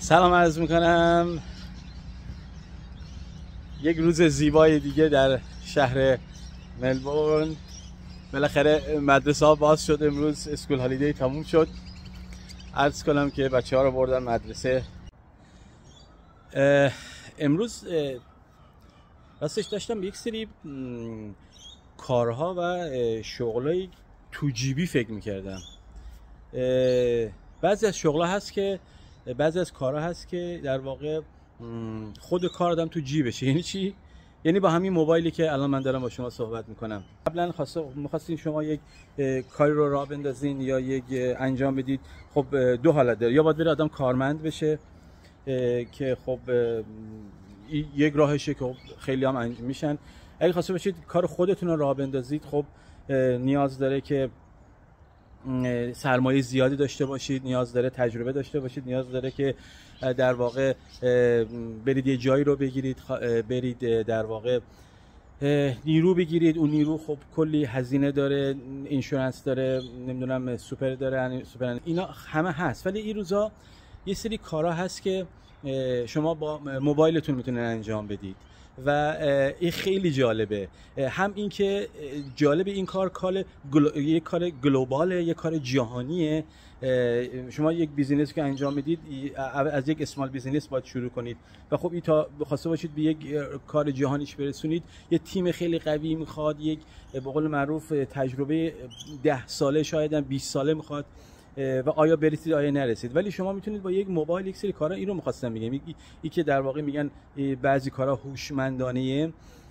سلام عرض میکنم. یک روز زیبای دیگه در شهر ملبورن. بالاخره مدرسه ها باز شد. امروز اسکول هالیدی تموم شد. عرض کنم که بچه ها رو بردن مدرسه. امروز راستش داشتم به یک سری کارها و شغلای تو جیبی فکر میکردم. بعضی از شغلها هست که بعضی از کارها هست که در واقع خود کار آدم تو جیبشه. یعنی چی؟ یعنی با همین موبایلی که الان من دارم با شما صحبت میکنم. قبلا می‌خواستین شما یک کاری رو راه بندازین یا یک انجام بدید، خب دو حالت داره. یا باید بره آدم کارمند بشه که خب یک راهشه که خب خیلی هم انجام میشن. اگه خواسته باشید کار خودتون رو راه بندازید، خب نیاز داره که سرمایه زیادی داشته باشید، نیاز داره تجربه داشته باشید، نیاز داره که در واقع برید یه جایی رو بگیرید، برید در واقع نیرو بگیرید. اون نیرو خب کلی هزینه داره، اینشورنس داره، نمیدونم سوپر داره، اینا همه هست. ولی این روزا یه سری کارا هست که شما با موبایلتون میتونید انجام بدید و این خیلی جالبه. هم این که جالبه این کار یک کار گلوباله، یک کار جهانیه. شما یک بیزینس که انجام میدید از یک اسمال بیزینس باید شروع کنید و خب این تا بخواسته باشید به یک کار جهانیش برسونید یه تیم خیلی قوی میخواد، یک به قول معروف تجربه 10 ساله شاید هم 20 ساله میخواد و آیا برسید آیا نرسید. ولی شما میتونید با یک موبایل یک سری کارا، این رو می‌خواستم بگم، این که در واقع میگن بعضی کارا هوشمندانه،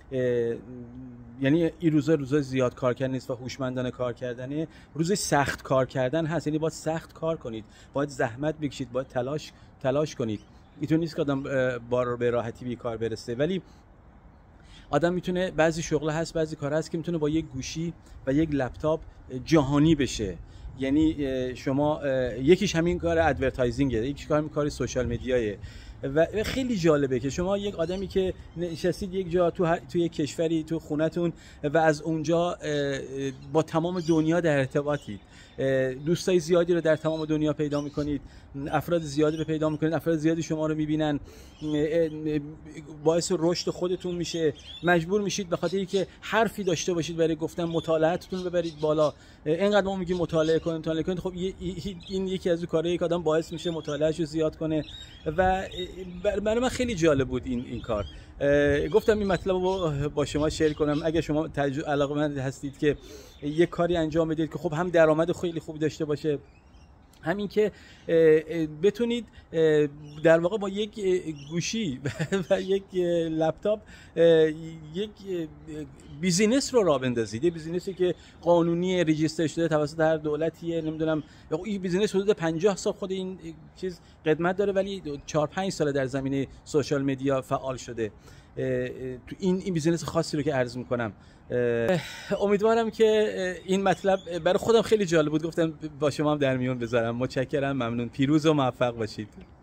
یعنی این روزا زیاد کار کردن نیست و هوشمندانه کار کردنه. روز سخت کار کردن هست، یعنی باید سخت کار کنید، باید زحمت بکشید، باید تلاش کنید. اینطور نیست که آدم به راحتی به کار برسه. ولی آدم میتونه، بعضی شغل هست، بعضی کار هست که میتونه با یک گوشی و یک لپتاپ جهانی بشه. یعنی شما یکیش همین کار ادورتایزینگه، یکیش کار سوشال مدیایه و خیلی جالبه که شما یک آدمی که نشستید یک جا تو یک کشوری، تو خونتون و از اونجا با تمام دنیا در ارتباطید، دوستای زیادی رو در تمام دنیا پیدا میکنید، افراد زیادی رو پیدا میکنید، افراد زیادی شما رو میبینن، باعث رشد خودتون میشه. مجبور میشید به خاطر اینکه حرفی داشته باشید برای گفتن، مطالعاتتون ببرید بالا. اینقدر ما میگیم مطالعه کنید، خب این یکی از اون کارهایی که آدم باعث میشه مطالعهشو زیاد کنه و برای من خیلی جالب بود این کار. گفتم این مطلب رو با شما شیر کنم. اگه شما علاقه‌مند هستید که یک کاری انجام بدید که خب هم درآمد خیلی خوب داشته باشه، همین که بتونید در واقع با یک گوشی و یک لپتاپ یک بیزینس رو راه بندازید. یه بیزینسی که قانونی، رجیستر شده توسط هر دولتیه، نمیدونم این بیزینس حدود 50 سال خود این چیز قدمت داره، ولی 4-5 سال در زمینه سوشال مدیا فعال شده. تو این بیزینس خاصی رو که عرض میکنم. امیدوارم که این مطلب برای خودم خیلی جالب بود، گفتم با شما هم در میون بذارم. متشکرم، ممنون، پیروز و موفق باشید.